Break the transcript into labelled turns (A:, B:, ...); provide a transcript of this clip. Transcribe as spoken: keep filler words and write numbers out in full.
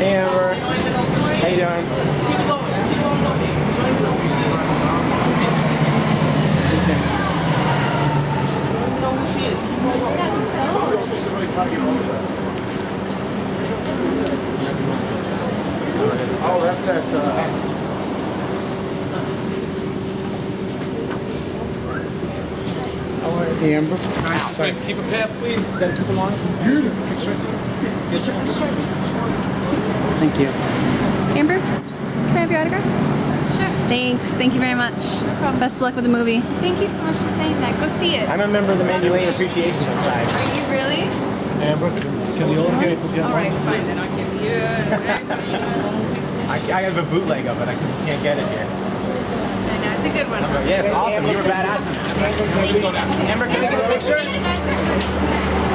A: Hey Amber. How you doing? Keep it going. Keep on going. You know who she is. Keep on going. Oh, that's that. Uh, Amber. Nice. Sorry. Keep a path, please. Gotta keep along. Thank you.
B: Amber, can I have your autograph? Sure. Thanks. Thank you very much. No problem. Best of luck with the movie.
C: Thank you so much for saying that. Go see it.
A: I'm a member of the Mandy Lane Appreciation Society.
C: Are you really?
D: Amber, can the old guy put you on?
C: All right, fine. Then I'll give you.
A: I, I have a bootleg of it. I can't get it here.
C: I know, it's a good one.
A: Yeah, it's awesome. You were badass in it. Amber, can I get a picture?